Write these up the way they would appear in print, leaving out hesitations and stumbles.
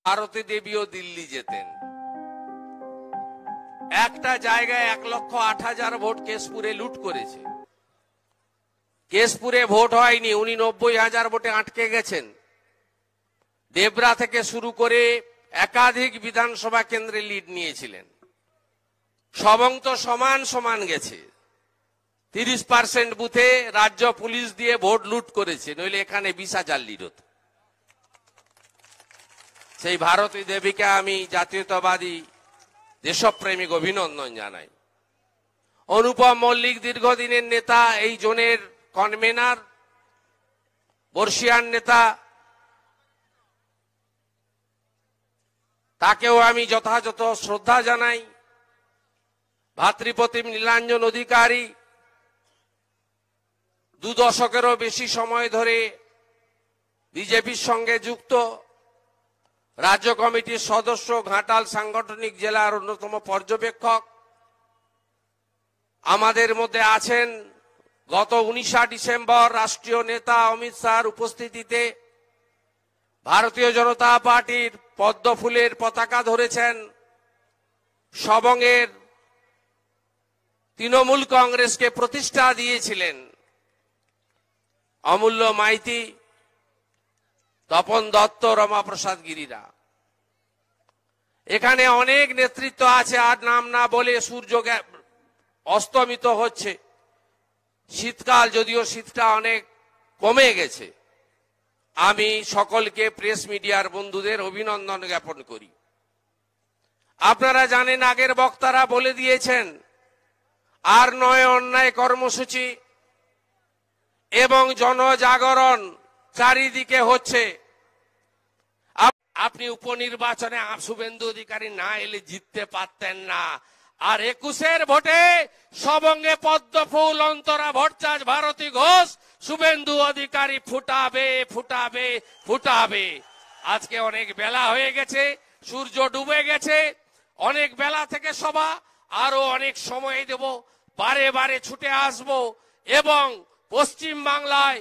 ভারতী দেবীও দিল্লি যেতেন। একটা জায়গায় 1,08,000 ভোট কেশপুরে লুট করেছে। কেশপুরে ভোট হয়নি, উনি 90,000 ভোটে আটকে গেছেন। দেবরা থেকে শুরু করে একাধিক বিধানসভা কেন্দ্রে লিড নিয়েছিলেন। সবং তো সমান সমান গেছে। 30% বুথে রাজ্য পুলিশ দিয়ে ভোট লুট করেছে, নইলে এখানে 20,000 লিড হতো। সেই ভারতী দেবীকে আমি জাতীয়তাবাদী দেশপ্রেমিক অভিনন্দন জানাই। অনুপম মল্লিক দীর্ঘদিনের নেতা, এই জোনের কনভেনার, বর্ষিয়ান নেতা, তাকেও আমি যথাযথ শ্রদ্ধা জানাই। ভাতৃপ্রতিম নীলাঞ্জন অধিকারী 2 দশকেরও বেশি সময় ধরে বিজেপির সঙ্গে যুক্ত, রাজ্য কমিটির সদস্য, ঘাটাল সাংগঠনিক জেলার অন্যতম পর্যবেক্ষক। আমাদের মধ্যে আছেন গত 19 ডিসেম্বর রাষ্ট্রীয় নেতা অমিত শাহর উপস্থিতিতে ভারতীয় জনতা পার্টির পদ্ম ফুলের পতাকা ধরেছেন। সবংয়ের তৃণমূল কংগ্রেসকে প্রতিষ্ঠা দিয়েছিলেন অমূল্য মাইতি, তপন দত্ত, রমাপ্রসাদ গিরিরা। এখানে অনেক নেতৃত্ব আছে, আর নাম না বলে সূর্য অস্তমিত হচ্ছে। শীতকাল, যদিও শীতটা অনেক কমে গেছে। আমি সকলকে, প্রেস মিডিয়ার বন্ধুদের অভিনন্দন জ্ঞাপন করি। আপনারা জানেন, আগের বক্তারা বলে দিয়েছেন, আর নয় অন্যায় কর্মসূচি এবং জনজাগরণ চারিদিকে হচ্ছে। আপনি উপনির্বাচনে শুভেন্দু অধিকারী না এলে জিততে পারতেন না। আর 21-এর ভোটে সবঙ্গে পদ্মফুল, অন্তরা ভট্টাচার্য, ভারতী ঘোষ, শুভেন্দু অধিকারী ফুটাবে ফুটাবে ফুটাবে। আজকে অনেক বেলা হয়ে গেছে, সূর্য ডুবে গেছে, অনেক বেলা থেকে সভা, আরো অনেক সময় দেব, বারে বারে ছুটে আসব এবং পশ্চিম বাংলায়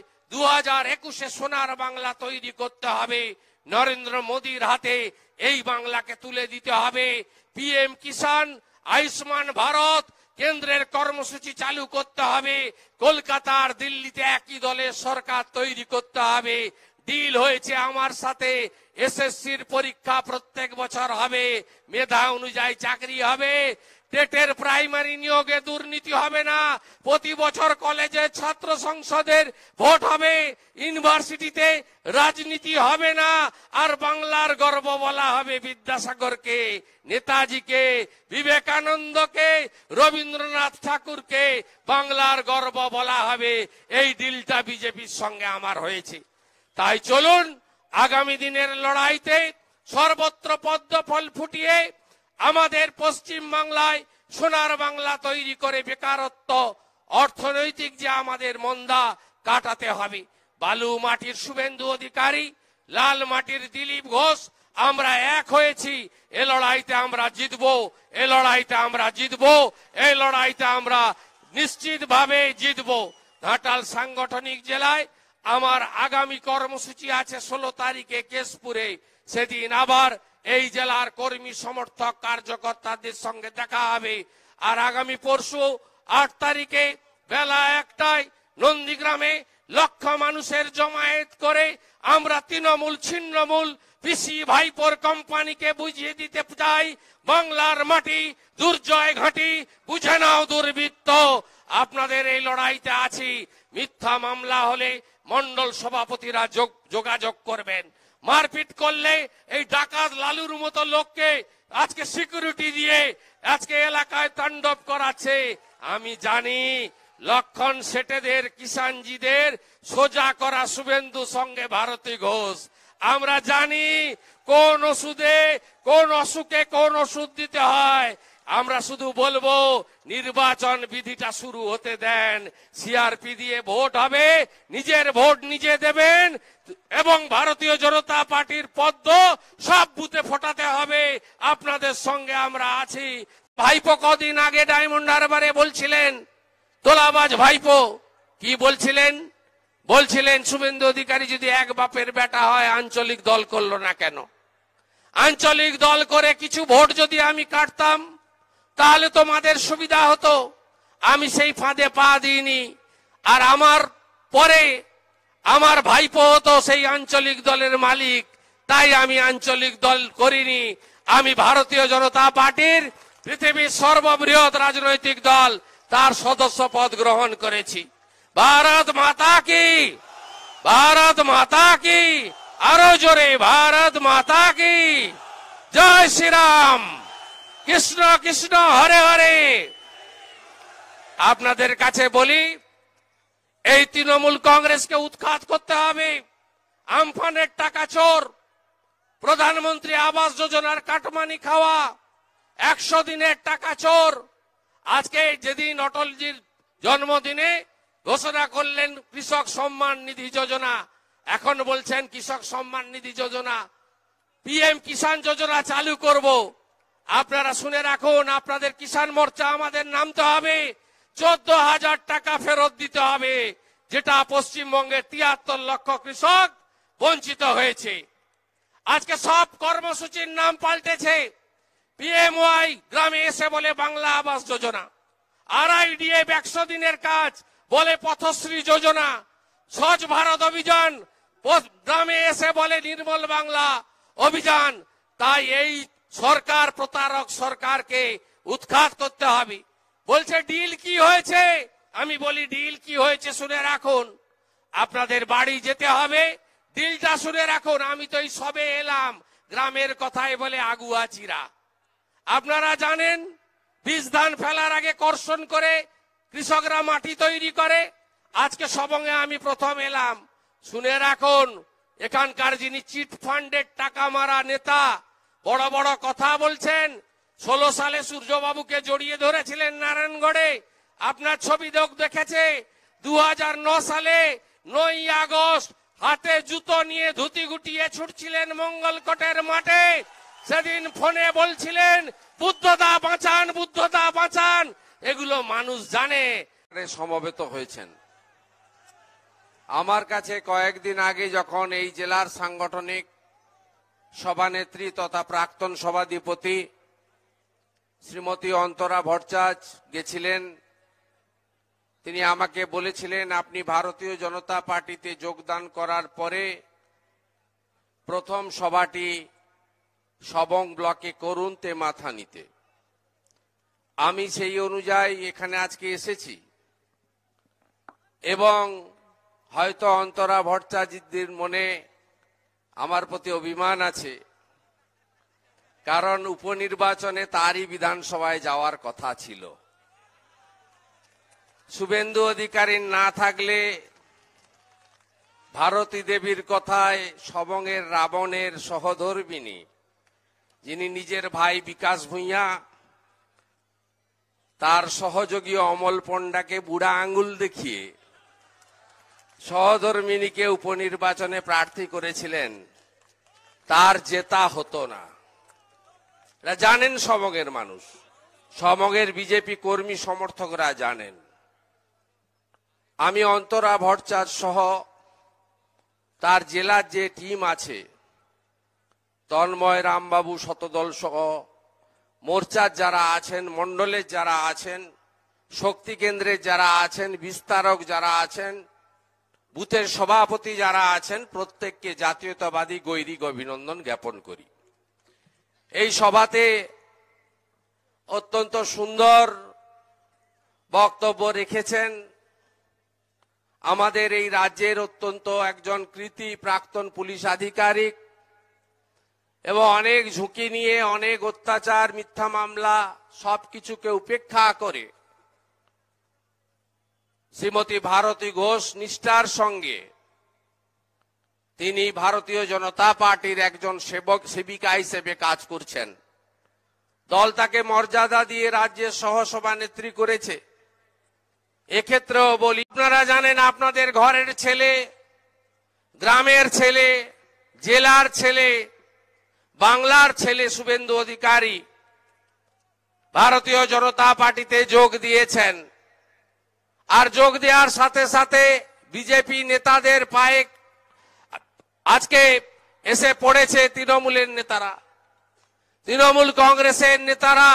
2021-এ সোনার বাংলা তৈরি করতে হবে। নরেন্দ্র মোদীর হাতে এই বাংলাকে তুলে দিতে হবে। পিএম কিষাণ, আয়ুষ্মান ভারত, কেন্দ্রের কর্মসূচি চালু করতে হবে। কলকাতার, দিল্লিতে একই দলের সরকার তৈরি করতে হবে। ডিল হয়েছে আমার সাথে, এসএসসির পরীক্ষা প্রত্যেক বছর হবে, মেধা অনুযায়ী চাকরি হবে। টেটের প্রাইমারি নিয়োগে দুর্নীতি হবে না। প্রতি বছর কলেজে ছাত্র সংসদের ভোট হবে। ইউনিভার্সিটিতে রাজনীতি হবে না। আর বাংলার গর্ব বলা হবে বিদ্যাসাগরকে, নেতাজিকে, বিবেকানন্দকে, রবীন্দ্রনাথ ঠাকুরকে বাংলার গর্ব বলা হবে। এই ডিলটা বিজেপির সঙ্গে আমার হয়েছে। তাই চলুন আগামী দিনের লড়াইতে সর্বত্র পদ্ম ফল ফুটিয়ে আমাদের পশ্চিম বাংলায় সোনার বাংলা তৈরি করে বেকারত্ব, অর্থনৈতিক যে আমাদের মন্দা কাটাতে হবে। বালু মাটির শুভেন্দু অধিকারী, লাল মাটির দিলীপ ঘোষ, আমরা এক হয়েছি। এ লড়াইতে আমরা জিতবো, এ লড়াইতে আমরা জিতবো, এই লড়াইতে আমরা নিশ্চিতভাবে জিতবো। ঘাটাল সাংগঠনিক জেলায় আমার আগামী কর্মসূচি আছে 16 তারিখে কেশপুরে। সেদিন আবার এই জেলার কর্মী সমর্থক কার্যকর্তাদের সঙ্গে দেখা হবে। আর আগামী পরশু 8 তারিখে বেলা 1টায় নন্দীগ্রামে লক্ষ মানুষের জমায়েত করে আমরা তৃণমূল ছিন্নমূল পিসি ভাইপোর কোম্পানিকে বুঝিয়ে দিতে চাই, বাংলার মাটি দুর্জয় ঘাঁটি, বুঝে নাও দুর্বৃত্ত। আপনাদের এই লড়াইতে আছি। মিথ্যা মামলা হলে মন্ডল সভাপতিরা যোগাযোগ করবেন। মারপিট করলে এই ডাকাত লালুর মতো লোককে আজকে সিকিউরিটি দিয়ে আজকে এলাকায় তাণ্ডব করাচ্ছে। আমি জানি লক্ষণ সেটেদের, কিষাণজিদের সোজা করা শুভেন্দু সঙ্গে ভারতী ঘোষ। আমরা জানি কোন ওষুধে, কোন অসুখে কোন ওষুধ দিতে হয়। আমরা শুধু বলবো নির্বাচন বিধিটা শুরু হতে দেন। সিআরপি দিয়ে ভোট হবে, নিজের ভোট নিজে দেবেন এবং ভারতীয় জনতা পার্টির পদ্ম সব বুথে ফোটাতে হবে। আপনাদের সঙ্গে আমরা আছি। ভাইপো কদিন আগে ডায়মন্ড হারবারে বলছিলেন, তোলাবাজ ভাইপো কি বলছিলেন? বলছিলেন শুভেন্দু অধিকারী যদি এক বাপের বেটা হয় আঞ্চলিক দল করলো না কেন? আঞ্চলিক দল করে কিছু ভোট যদি আমি কাটতাম তাহলে তোমাদের সুবিধা হতো। আমি সেই ফাঁদে পা দিইনি। আর আমার পরে আমার ভাইপো হতো সেই আঞ্চলিক দলের মালিক, তাই আমি আঞ্চলিক দল করিনি। আমি ভারতীয় জনতা পার্টির পৃথিবীর সর্ববৃহৎ রাজনৈতিক দল তার সদস্য পদ গ্রহণ করেছি। ভারত মাতা কি, ভারত মাতা কি, আরো জোরে ভারত মাতা কি। জয় শ্রীরাম, কৃষ্ণ কৃষ্ণ হরে হরে। আপনাদের কাছে বলি, এই তৃণমূল কংগ্রেসকে উৎখাত করতে হবে। আমফানের টাকা চোর, প্রধানমন্ত্রী আবাস যোজনার কাটমানি খাওয়া, 100 দিনের টাকা চোর। আজকে যেদিন অটলজির জন্মদিনে ঘোষণা করলেন কৃষক সম্মান নিধি যোজনা, এখন বলছেন কৃষক সম্মান নিধি যোজনা, পিএম কিষাণ যোজনা চালু করব। আপনারা শুনে রাখুন, আপনাদের কিষাণ মোর্চা আমাদের নামতে হবে। 14,000 টাকা ফেরত দিতে হবে, যেটা পশ্চিমবঙ্গের 73 লক্ষ কৃষক বঞ্চিত হয়েছে। আজকে সব কর্মসূচির নাম পাল্টেছে। পিএমওয়াই গ্রামে এসে বলে বাংলা আবাস যোজনা, আরআইডিএফ 100 দিনের কাজ বলে পথশ্রী যোজনা, স্বচ্ছ ভারত অভিযান গ্রামে এসে বলে নির্মল বাংলা অভিযান। তাই এই সরকার প্রতারক সরকারকে উৎখাত করতে হবে। বলছে ডিল কি হয়েছে, আমি বলি ডিল কি হয়েছে শুনে রাখুন। আপনাদের বাড়ি যেতে হবে, ডিলটা শুনে রাখুন। আমি তো এই সবে এলাম, গ্রামের কথায় বলে আগুয়া চিরা। আপনারা জানেন বীজ ধান ফেলার আগে কর্ষণ করে কৃষকরা মাটি তৈরি করে। আজকে সবঙ্গে আমি প্রথম এলাম, শুনে রাখুন। এখানকার যিনি চিট ফান্ডের টাকা মারা নেতা বড় বড় কথা বলছেন, 16 সালে সূর্যবাবুকে জড়িয়ে ধরেছিলেন নারায়ণগড়ে, আপনার ছবি দেখেছে। 2009 সালে 9ই আগস্ট হাতে জুতো নিয়ে ধুতি গুটিয়ে ছুটছিলেন মঙ্গলকোটের মাঠে। সেদিন ফোনে বলছিলেন বুদ্ধদা বাঁচান, বুদ্ধদা বাঁচান। এগুলো মানুষ জানে। সমবেত হয়েছেন। আমার কাছে কয়েকদিন আগে যখন এই জেলার সাংগঠনিক সভানেত্রী তথা প্রাক্তন সভাধিপতি শ্রীমতী অন্তরা ভট্টাচার্য গেছিলেন, তিনি আমাকে বলেছিলেন আপনি ভারতীয় জনতা পার্টিতে যোগদান করার পরে প্রথম সভাটি সবং ব্লকে করুন তে মাথা নিতে। আমি সেই অনুযায়ী এখানে আজকে এসেছি এবং হয়তো অন্তরা ভট্টাচার্যের মনে আমার প্রতি অভিমান আছে, কারণ উপনির্বাচনে তারই বিধানসভায় যাওয়ার কথা ছিল। শুভেন্দু অধিকারী না থাকলে ভারতী দেবীর কথায় সবংয়ের রাবণের সহধর্মিণী, যিনি নিজের ভাই বিকাশ ভূঁইয়া তার সহযোগী অমল পণ্ডাকে বুড়া আঙ্গুল দেখিয়ে সহধর্মিণীকে উপনির্বাচনে প্রার্থী করেছিলেন, তার জেতা হতো না। জানেন সবংয়ের মানুষ, সবংয়ের বিজেপি কর্মী সমর্থকরা জানেন। আমি অন্তরা ভট্টাচার্য সহ তার জেলার যে টিম আছে, তন্ময় রামবাবু শতদল সহ মোর্চার যারা আছেন, মন্ডলের যারা আছেন, শক্তি কেন্দ্রের যারা আছেন, বিস্তারক যারা আছেন, বুথের সভাপতি যারা আছেন, প্রত্যেককে জাতীয়তাবাদী গৈরিক অভিনন্দন জ্ঞাপন করি। এই সভাতে অত্যন্ত সুন্দর বক্তব্য রেখেছেন আমাদের এই রাজ্যের অত্যন্ত একজন কৃতী প্রাক্তন পুলিশ আধিকারিক এবং অনেক ঝুঁকি নিয়ে, অনেক অত্যাচার, মিথ্যা মামলা সবকিছুকে উপেক্ষা করে শ্রীমতী ভারতী ঘোষ নিষ্ঠার সঙ্গে তিনি ভারতীয় জনতা পার্টির একজন সেবিকা হিসেবে কাজ করছেন। দল তাকে মর্যাদা দিয়ে রাজ্যের সহসভানেত্রী করেছে। এক্ষেত্রেও বলি, আপনারা জানেন আপনাদের ঘরের ছেলে, গ্রামের ছেলে, জেলার ছেলে, বাংলার ছেলে শুভেন্দু অধিকারী ভারতীয় জনতা পার্টিতে যোগ দিয়েছেন। আর যোগ দেওয়ার সাথে সাথে বিজেপি নেতাদের পায়ে আজকে এসে পড়েছে তৃণমূলের নেতারা। তৃণমূল কংগ্রেসের নেতারা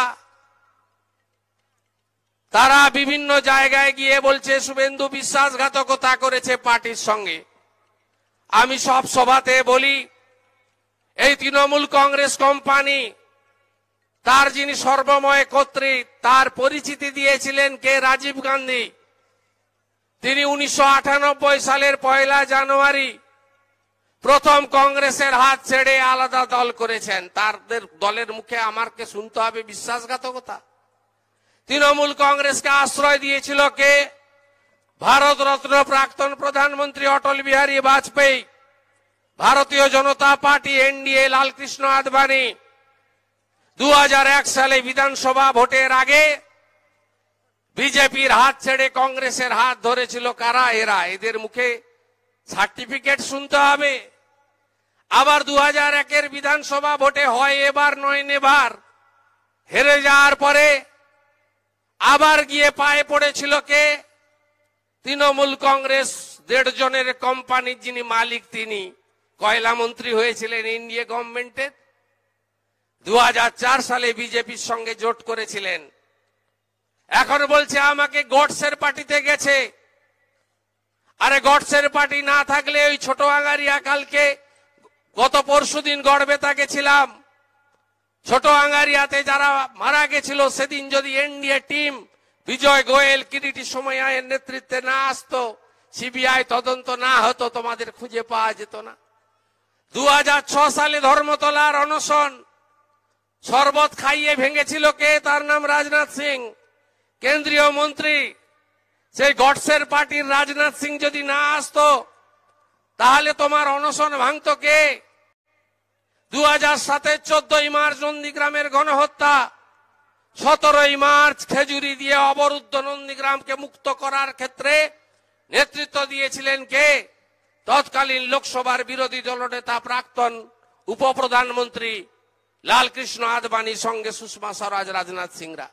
তারা বিভিন্ন জায়গায় গিয়ে বলছে শুভেন্দু বিশ্বাসঘাতকতা করেছে পার্টির সঙ্গে। আমি সব সভাতে বলি, এই তৃণমূল কংগ্রেস কোম্পানি, তার যিনি সর্বময় কর্ত্রী, তার পরিচিতি দিয়েছিলেন কে? রাজীব গান্ধী। তিনি 1998 সালের 1 জানুয়ারি প্রথম কংগ্রেসের হাত ছেড়ে আলাদা দল করেছেন। তাদের দলের মুখে আমাকে শুনতে হবে বিশ্বাসঘাতকতা? তৃণমূল কংগ্রেসকে আশ্রয় দিয়েছিল কে? ভারতরত্ন প্রাক্তন প্রধানমন্ত্রী অটল বিহারী বাজপেয়ী, ভারতীয় জনতা পার্টি এনডিএ লালকৃষ্ণ আদবানি। 2001 সালে বিধানসভা ভোটের আগে বিজেপির হাত ছেড়ে কংগ্রেসের হাত ধরেছিল কারা? এরা। এদের মুখে সার্টিফিকেট শুনতে হবে। আবার 2001 বিধানসভা ভোটে হয় এবার নয় নেবার, হেরে যাওয়ার পরে আবার গিয়ে পায়ে পড়েছিল কে? তৃণমূল কংগ্রেস 1.5 জনের কোম্পানির যিনি মালিক, তিনি কয়লা মন্ত্রী হয়েছিলেন এনডিএ গভর্নমেন্টের। 2004 সালে বিজেপির সঙ্গে জোট করেছিলেন। এখন বলছে আমাকে গডসের পার্টিতে গেছে। আরে গডসের পার্টি না থাকলে ওই ছোট আঙ্গারিয়া, কালকে গত পরশুদিন গড়বেতা গেছিলাম, ছোট আঙ্গারিয়াতে যারা মারা গেছিল সেদিন যদি এনডিএ টিম বিজয় গোয়েল, কিরিটি সোমাইয়ার নেতৃত্বে না আসতো, সিবিআই তদন্ত না হতো, তোমাদের খুঁজে পাওয়া যেত না। 2006 সালে ধর্মতলার অনশন শরবত খাইয়ে ভেঙেছিল কে? তার নাম রাজনাথ সিং, কেন্দ্রীয় মন্ত্রী। সেই গডসের পার্টির রাজনাথ সিং যদি না আসতো তাহলে তোমার অনশন ভাঙতো কে? 2007 14ই মার্চ নন্দীগ্রামের গণহত্যা, 17ই মার্চ খেজুরি দিয়ে অবরুদ্ধ নন্দীগ্রামকে মুক্ত করার ক্ষেত্রে নেতৃত্ব দিয়েছিলেন কে? তৎকালীন লোকসভার বিরোধী দলনেতা প্রাক্তন উপপ্রধানমন্ত্রী লালকৃষ্ণ আদবানির সঙ্গে সুষমা স্বরাজ, রাজনাথ সিংরা।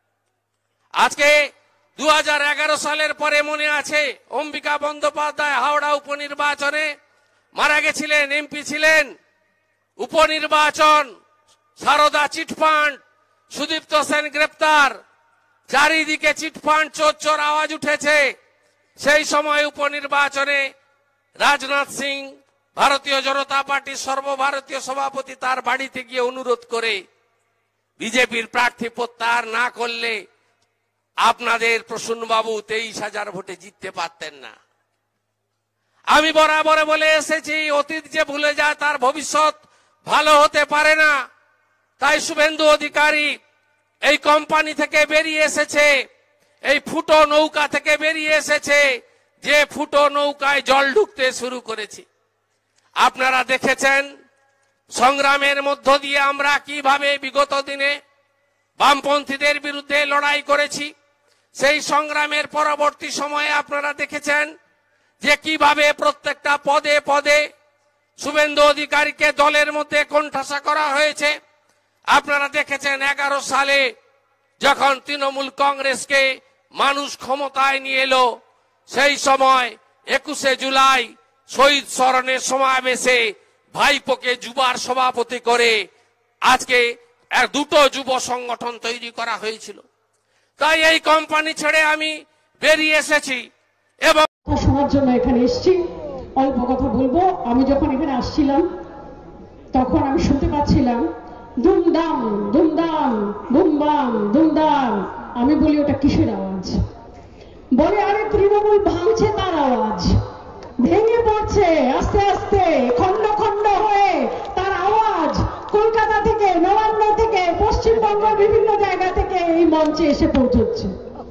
আজকে 2011 সালের পরে মনে আছে অম্বিকা বন্দ্যোপাধ্যায় হাওড়া উপনির্বাচনে মারা গেছিলেন, এমপি ছিলেন। উপনির্বাচন, সারদা চিটফান্ড, সুদীপ্ত সেন গ্রেপ্তার, চারিদিকে চিটফান্ড চোর চোর আওয়াজ উঠেছে। সেই সময় উপনির্বাচনে রাজনাথ সিং ভারতীয় জনতা পার্টির সর্বভারতীয় সভাপতি তার বাড়িতে গিয়ে অনুরোধ করে বিজেপির প্রার্থী প্রত্যাহার না করলে আপনাদের প্রসূনবাবু 23,000 ভোটে জিততে পারতেন না। আমি বরাবর বলে এসেছি, অতীত যে ভুলে যায় তার ভবিষ্যৎ ভালো হতে পারে না। তাই শুভেন্দু অধিকারী এই কোম্পানি থেকে বেরিয়ে এসেছে, এই ফুটো নৌকা থেকে বেরিয়ে এসেছে, যে ফুটো নৌকায় জল ঢুকতে শুরু করেছে। আপনারা দেখেছেন সংগ্রামের মধ্য দিয়ে আমরা কিভাবে বিগত দিনে বামপন্থীদের বিরুদ্ধে লড়াই করেছি। সেই সংগ্রামের পরবর্তী সময়ে আপনারা দেখেছেন যে কিভাবে প্রত্যেকটা পদে পদে শুভেন্দু অধিকারীকে দলের মধ্যে কোণঠাসা করা হয়েছে। আপনারা দেখেছেন 11 সালে যখন তৃণমূল কংগ্রেসকে মানুষ ক্ষমতায় নিয়ে এলো, সেই সময় 21শে জুলাই শহীদ স্মরণের সমাবেশে ভাইপোকে যুবার সভাপতি করে আজকে দুটো যুব সংগঠন তৈরি করা হয়েছিল। তাই এই কোম্পানি ছেড়ে আমি বেরিয়ে এসেছি এবং শোনার জন্য এখানে এসেছি। অল্প কথা বলবো। আমি যখন এখানে আসছিলাম তখন আমি শুনতে পাচ্ছিলাম দুমদাম দুমদাম বুমবাম দুমদাম। আমি বলি ওটা কিসের আওয়াজ? বলে আরে তৃণমূল ভাঙছে তার আওয়াজ, ভেঙে পড়ছে আস্তে আস্তে খন্ড খন্ড হয়ে তার আওয়াজ কলকাতা থেকে, নবান্ন থেকে, পশ্চিমবঙ্গের বিভিন্ন জায়গা থেকে এই মঞ্চে এসে পৌঁছচ্ছে।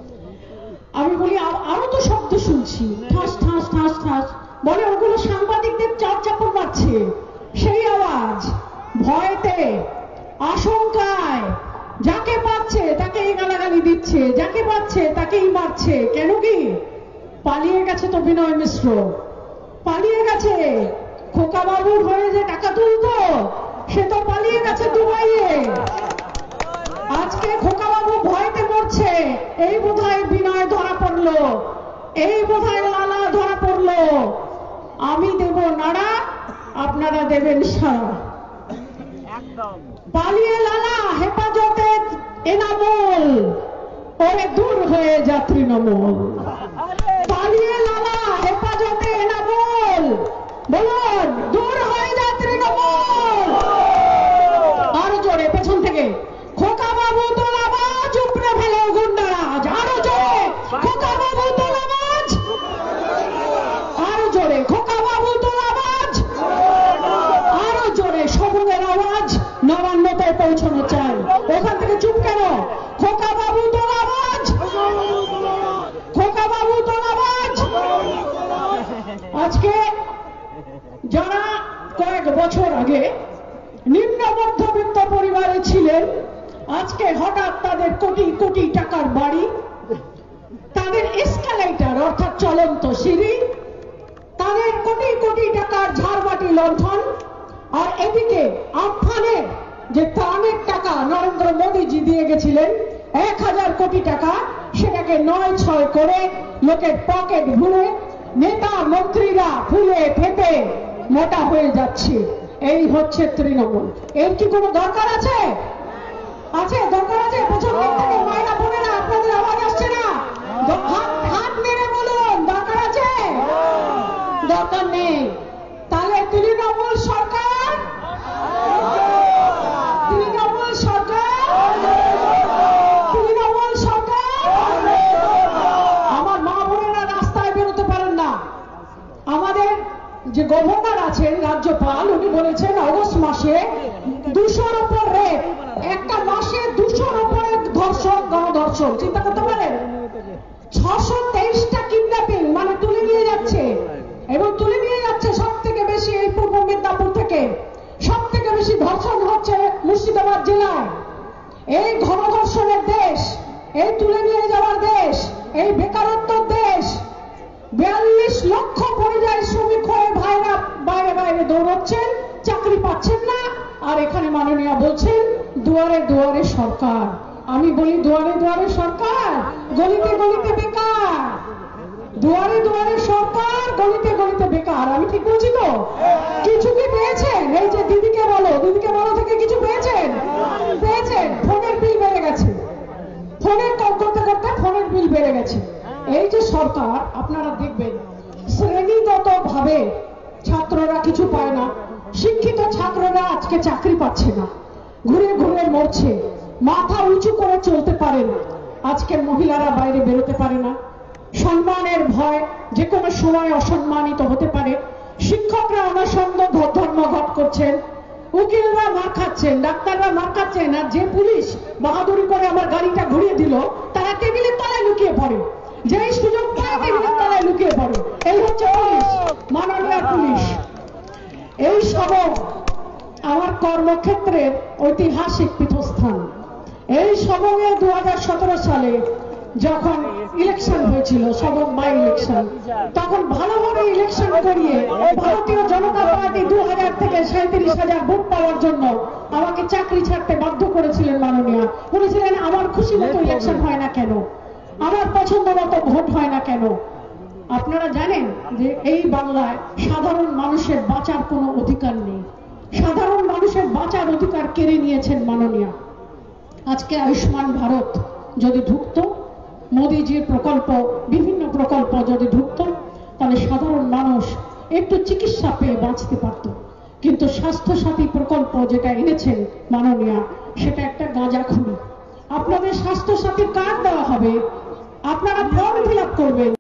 আমি বলি আরো তো শব্দ শুনছি, ঠাস ঠাস ঠাস ঠাস। বলে ওগুলো সাংবাদিকদের চাপ চাপড় মারছে, সেই আওয়াজ। ভয়তে, আশঙ্কায় যাকে পাচ্ছে তাকে এই গালাগালি দিচ্ছে, যাকে পাচ্ছে তাকেই মারছে। কেন কি? পালিয়ে গেছে তো বিনয় মিশ্র, পালিয়ে গেছে। খোকা বাবুর হয়ে যে টাকা তুলতো সে তো পালিয়ে গেছে দুবাইয়ে। আজকে খোকা বাবু ভয়তে মরছে। এই বোধহয় বিনয় ধরা পড়লো, এই বোধহয় লালা ধরা পড়লো। আমি দেব নাড়া, আপনারা দেবেন সারা। পালিয়ে লালা হেফাজতে এনামূল, ওরে দূর হয়ে যা তৃণমূল। পালিয়ে লালা হেফাজতে এনামূল, বলুন দূর হয়ে যা তৃণমূল। আরো জোরে পেছন থেকে, খোকা বাবু তোলাবাজ, উপরে ফেলে গুন্ডারাজ। আরো জোরে, খোকা বাবু তোলাবাজ। আরো জোরে, খোকা বাবু তোলাবাজ। আরো জোরে, সবুজের আওয়াজ নবান্নতে পৌঁছানো চাই। ওখান থেকে চুপ কেন? খোকা বাবু তোলাবাজ, খোকা বাবু তোলাবাজ। আজকে যারা কয়েক বছর আগে নিম্ন মধ্যবিত্ত পরিবারে ছিলেন, আজকে হঠাৎ তাদের কোটি কোটি টাকার বাড়ি, তাদের এসকালেটর অর্থাৎ চলন্ত সিঁড়ি, তাদের কোটি কোটি টাকার ঝাড়বাটি লণ্ঠন, আর এদিকে আমফানের যে ত্রাণের টাকা নরেন্দ্র মোদীজি দিয়ে গেছিলেন 1000 কোটি টাকা, সেটাকে 9-6 করে লোকের পকেট ভরে নেতা মন্ত্রীরা ফুলে ফেপে মোটা হয়ে যাচ্ছে। এই হচ্ছে তৃণমূল। এর কি কোনো দরকার আছে? আছে, দরকার আছে? পেছন দিক থেকে মায়েরা বোনেরা, আপনাদের আওয়াজ আসছে না? হাত মেরে বলুন, দরকার আছে? দরকার নেই। তাহলে তৃণমূল সরকার, তৃণমূল সরকার, তৃণমূল সরকার। আমার মা বোনেরা রাস্তায় বেরোতে পারেন না। আমাদের যে গভর্নর আছেন, রাজ্যপাল, উনি বলেছেন অগস্ট মাসে 200-র উপর রেপ, একটা মাসে 200-র উপরে ধর্ষণ, গণধর্ষণ। চিন্তা করতে পারেন? 623টা কিডন্যাপিং, মানে তুলে নিয়ে যাচ্ছে, এবং তুলে নিয়ে যাচ্ছে সব থেকে বেশি এই পূর্ব মেদিনীপুর থেকে। সব থেকে বেশি ধর্ষণ হচ্ছে মুর্শিদাবাদ জেলায়। এই গণধর্ষণের দেশ, এই তুলে নিয়ে যাওয়ার দেশ, এই বেকারত্বের দেশ। 42 লক্ষ পরিযায়ী শ্রমিক হয়ে ভাইরা বাইরে বাইরে দৌড়চ্ছেন, চাকরি পাচ্ছেন না। আর এখানে মাননীয় বলছেন দুয়ারে দুয়ারে সরকার। আমি বলি দুয়ারে দুয়ারে সরকার, গলিতে গলিতে বেকার। দুয়ারে দুয়ারে সরকার, গলিতে গলিতে বেকার। আমি ঠিক বলছি তো? কিছু কি পেয়েছেন? এই যে দিদিকে বলো, দিদিকে বলো থেকে কিছু পেয়েছেন? পেয়েছেন? ফোনের বিল বেড়ে গেছে, ফোনের কল করতে করতে ফোনের বিল বেড়ে গেছে। এই যে সরকার, আপনারা দেখবেন শ্রেণীগত ভাবে ছাত্ররা কিছু পায় না, শিক্ষিত ছাত্ররা আজকে চাকরি পাচ্ছে না, ঘুরে ঘুরে মরছে, মাথা উঁচু করে চলতে পারে না। আজকে মহিলারা বাইরে বেরোতে পারে না, সম্মানের ভয়, যে কোনো সময় অসম্মানিত হতে পারে। শিক্ষকরা অনশন ধর্মঘট করছেন, উকিলরা মার খাচ্ছেন, ডাক্তাররা মার খাচ্ছেন, আর যে পুলিশ বাহাদুরি করে আমার গাড়িটা ঘুরিয়ে দিল, তারা টেবিলের তলায় লুকিয়ে পড়ে। যেই সুযোগ পায় টেবিলের তলায় লুকিয়ে পড়ে। এই হচ্ছে পুলিশ, মাননীয় পুলিশ। এই সবক আমার কর্মক্ষেত্রের ঐতিহাসিক পীঠস্থান। এই সবকে 2017 সালে যখন ইলেকশন হয়েছিল, সবক বাই ইলেকশন, তখন ভালোভাবে ইলেকশন করিয়ে ভারতীয় জনতা পার্টি 2000 থেকে 37,000 ভোট পাওয়ার জন্য আমাকে চাকরি ছাড়তে বাধ্য করেছিলেন মাননীয়। বলেছিলেন আমার খুশি মতো ইলেকশন হয় না কেন, আমার পছন্দ মতো ভোট হয় না কেন। আপনারা জানেন যে এই বাংলায় সাধারণ মানুষের বাঁচার কোনো অধিকার নেই। সাধারণ মানুষের বাঁচার অধিকার কেড়ে নিয়েছেন মাননীয়। আজকে আয়ুষ্মান ভারত যদি ঢুকতো, মোদীজির প্রকল্প, বিভিন্ন প্রকল্প যদি ঢুকতো, তাহলে সাধারণ মানুষ একটু চিকিৎসা পেয়ে বাঁচতে পারত। কিন্তু স্বাস্থ্য সাথী প্রকল্প যেটা এনেছেন মাননীয়, সেটা একটা গাঁজাখুরি। আপনাদের স্বাস্থ্য সাথীর কার্ড দেওয়া হবে, আপনারা ফর্ম ফিল আপ করবেন,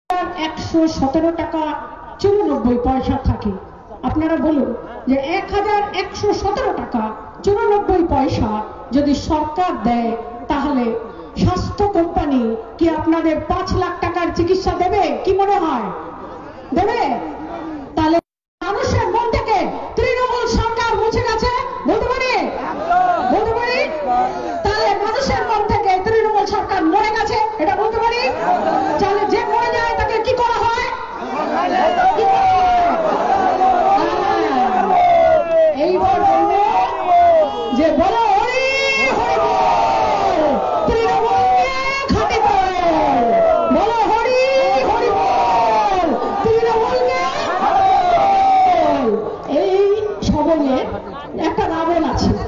117 টাকা 94 পয়সা থাকে। আপনারা বলুন যে 1117 টাকা 94 পয়সা যদি সরকার দেয়, তাহলে স্বাস্থ্য কোম্পানি কি আপনাদের 5 লাখ টাকার চিকিৎসা দেবে? কি মনে হয় দেবে? তাহলে মানুষের মন থেকে তৃণমূল সরকার মুছে গেছে বলতে পারি? বলতে পারি? তাহলে মানুষের মন থেকে তৃণমূল সরকার মরে গেছে এটা বলতে পারি? তাহলে যে মরে যায় তাকে কি করা হয়? এইবার বলবো যে বলো হরি হরি বল, তৃণমূলকে খাঁটি বল, বলো হরি হরি বল, তৃণমূলকে খাঁটি বল। এই সবলে একটা রাবণ আছে,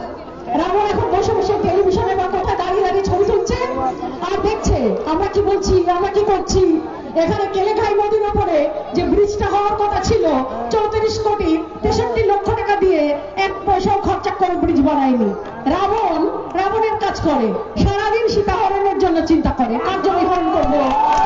আমরা কি বলছি, আমরা কি করছি? এখানে কেলেঘাই নদীর উপরে যে ব্রিজটা হওয়ার কথা ছিল 34 কোটি 63 লক্ষ টাকা দিয়ে 1 পয়সাও খরচা করে ব্রিজ বানায়নি। রাবণের কাজ করে, সারাদিন সীতা হরণের জন্য চিন্তা করে, কার জন্য হরণ করবো,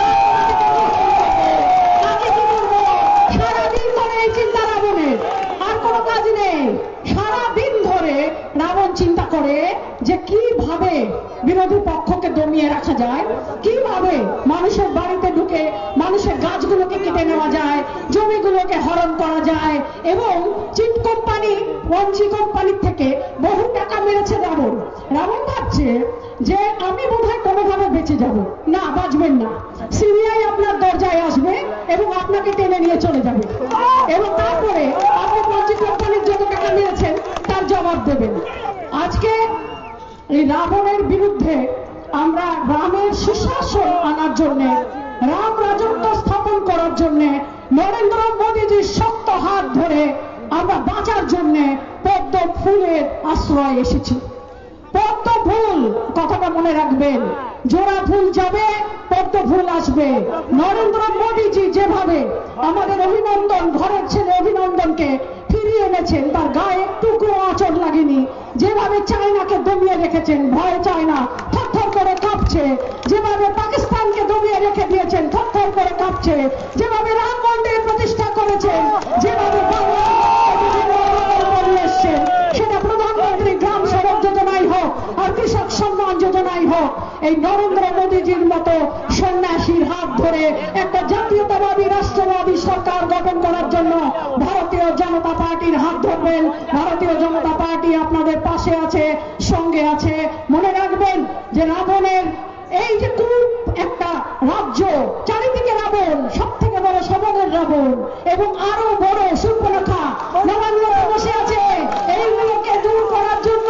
কাকে কি করবো, সারাদিন করে এই চিন্তা রাবণের, আর কোনো কাজ নেই। সারাদিন ধরে রাবণ চিন্তা করে যে কিভাবে বিরোধী পক্ষকে দমিয়ে রাখা যায়, কিভাবে মানুষের বাড়িতে ঢুকে মানুষের গাছগুলোকে কেটে নেওয়া যায়, জমিগুলোকে হরণ করা যায়, এবং চিট কোম্পানি ওয়ানজি কোম্পানির থেকে বহু টাকা মেরেছে রাবণ। রাবণ ভাবছে যে আমি বোধহয় কোনোভাবে বেঁচে যাব। না, বাঁচবেন না। সিবিআই আপনার দরজায় আসবে এবং আপনাকে টেনে নিয়ে চলে যাবে, এবং তারপরে আপনি ওয়ানজি কোম্পানির যত টাকা মেরেছেন তার জবাব দেবেন। আজকে এই রাবণের বিরুদ্ধে আমরা রামের সুশাসন আনার জন্য, রাম রাজত্ব স্থাপন করার জন্য, নরেন্দ্র মোদীজির শক্ত হাত ধরে আমরা বাঁচার জন্য পদ্ম ফুলের আশ্রয় এসেছি। পদ্ম ফুল, কথাটা মনে রাখবেন, জোড়া ফুল যাবে, পদ্ম ফুল আসবে। নরেন্দ্র মোদীজি যেভাবে আমাদের অভিনন্দন, ঘরের ছেলে অভিনন্দনকে ফিরিয়ে এনেছেন, তার গায়ে একটুকু আঁচড় লাগেনি, যেভাবে চায়নাকে দমিয়ে রেখেছেন, ভয় চায়না থরথর করে কাঁপছে, যেভাবে পাকিস্তানকে দমিয়ে রেখে দিয়েছেন, থরথর করে কাঁপছে, যেভাবে রাম মন্দির প্রতিষ্ঠা করেছেন, যেভাবে এসছেন, সেটা প্রধানমন্ত্রী গ্রাম সড়ক যোজনাই হোক আর কৃষক সম্মান যোজনাই হোক, এই নরেন্দ্র মোদীজির মতো সন্ন্যাসীর হাত ধরে একটা জাতীয়তাবাদী রাষ্ট্রবাদী সরকার গঠন করার জন্য ভারতীয় জনতা পার্টির হাত ধরবেন। ভারতীয় জনতা পার্টি আপনাদের পাশে আছে, সঙ্গে আছে। মনে রাখবেন যে রাবণের এই যে খুব একটা রাজ্য, চারিদিকে রাবণ, সব থেকে বড় সবলের রাবণ, এবং আরো বড় সুর্পনখা নবান্ন বসে আছে। এইগুলোকে দূর করার জন্য,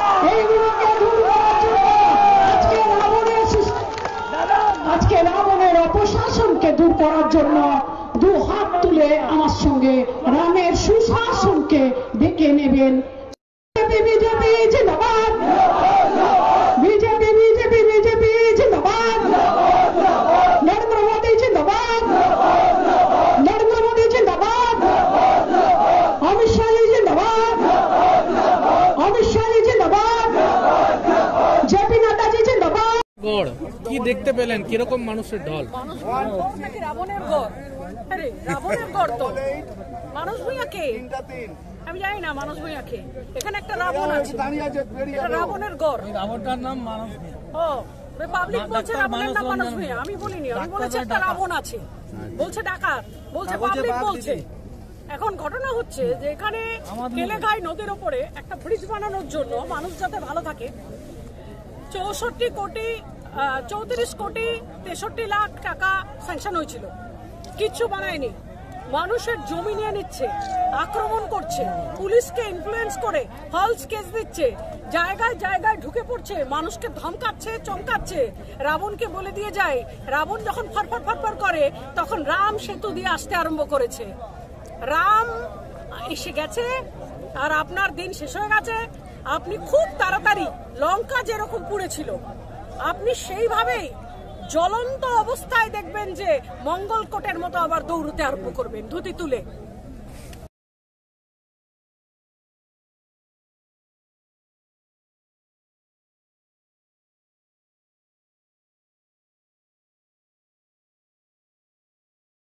আজকে রাবণের অপশাসনকে দূর করার জন্য দু হাত তুলে আমার সঙ্গে রামের সুশাসনকে ডেকে নেবেন। বিজেপি জিন্দাবাদ, বিজেপি বিজেপি বিজেপি জিন্দাবাদ, নরেন্দ্র মোদী জিন্দাবাদ, নরেন্দ্র মোদী জিন্দাবাদ, অমিত শাহ জিন্দাবাদ, অমিত শাহ জিন্দাবাদ, জেপি নাড্ডাজি জিন্দাবাদ। গড় কি দেখতে পেলেন, কিরকম মানুষের ঢল? নাকি রাবণের গড়? আরে রাবণের গড় তো মানুষ ভূঁইয়াকে, আমি জানি না মানুষ ভূঁইয়াকে। এখানে একটা রাবণ আছে, এটা রাবণের গড়। রাবণটার নাম মানুষ। ও পাবলিক বলছে রাবণের নাম মানুষ ভূঁইয়া, আমি বলিনি, আমি বলেছি একটা রাবণ আছে, বলছে ডাকাত, বলছে পাবলিক বলছে। এখন ঘটনা হচ্ছে যে এখানে কেলেঘাই নদীর ওপরে একটা ব্রিজ বানানোর জন্য মানুষ যাতে ভালো থাকে 34 কোটি 63 লাখ টাকা স্যাংশন হয়েছিল, কিচ্ছু বানায়নি। মানুষের জমি নিয়ে নিচ্ছে, আক্রমণ করছে, পুলিশকে ইনফ্লুয়েন্স করে ফলস কেস দিচ্ছে, জায়গায় জায়গায় ঢুকে পড়ছে, মানুষকে ধমকাচ্ছে, চমকাচ্ছে। রাবণকে বলে দিয়ে যায়, রাবণ যখন ফরফর ফরফর করে তখন রাম সেতু দিয়ে আসতে আরম্ভ করেছে। রাম এসে গেছে আর আপনার দিন শেষ হয়ে গেছে। আপনি খুব তাড়াতাড়ি লঙ্কা যেরকম পুড়েছিল, আপনি সেইভাবেই জ্বলন্ত অবস্থায় দেখবেন যে মঙ্গলকোটের মতো আবার দৌড়তে আরম্ভ করবেন ধুতি তুলে।